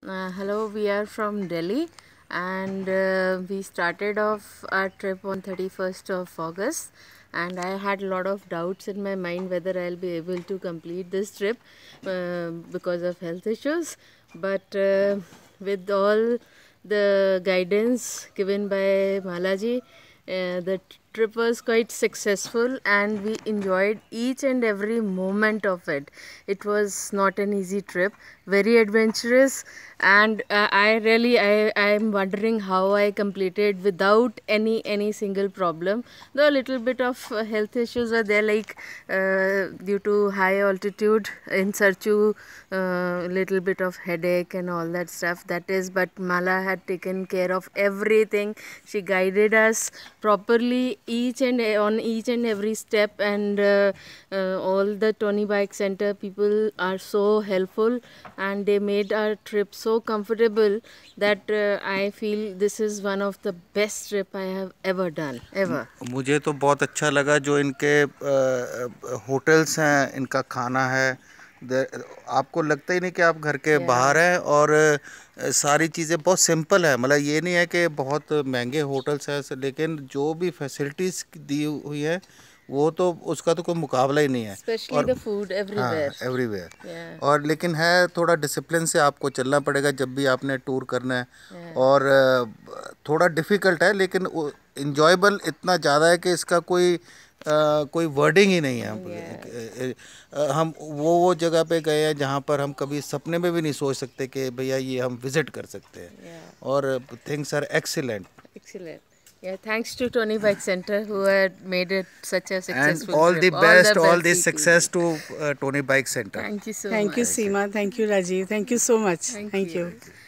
Hello, we are from Delhi and we started off our trip on 31st of August, and I had a lot of doubts in my mind whether I'll be able to complete this trip because of health issues. But with all the guidance given by Malaji, the trip was quite successful and we enjoyed each and every moment of it. It was not an easy trip, very adventurous, and I am wondering how I completed without any single problem. Though a little bit of health issues were there, like due to high altitude in Sarchu, little bit of headache and all that stuff. That is, but Mala had taken care of everything. She guided us properly on each and every step, and all the Tony Bike Center people are so helpful and they made our trip so comfortable that I feel this is one of the best trip I have ever done, ever. मुझे तो बहुत अच्छा लगा जो इनके hotels हैं, इनका खाना है। आपको लगता ही नहीं कि आप घर के बाहर हैं। और सारी चीज़ें बहुत सिंपल है, मतलब ये नहीं है कि बहुत महंगे होटल्स हैं, लेकिन जो भी फैसिलिटीज़ दी हुई है वो तो उसका तो कोई मुकाबला ही नहीं है। Especially the food everywhere. हाँ, एवरीवेयर। Yeah. और लेकिन है थोड़ा डिसिप्लिन से आपको चलना पड़ेगा जब भी आपने टूर करना है। Yeah. और थोड़ा डिफ़िकल्ट है, लेकिन इंजॉयबल इतना ज़्यादा है कि इसका कोई वर्डिंग ही नहीं है। हम वो जगह पे गए हैं जहाँ पर हम कभी सपने में भी नहीं सोच सकते कि भैया ये हम विज़िट कर सकते हैं। Yeah. और things are excellent. Excellent. Yeah, thanks to Tony Bike Center who had made it such a And successful all trip. the best, all the Deeply. success to Tony Bike Center. Thank you so Thank you, much. Seema. Thank you, Rajiv. Thank you so much. Thank you. you.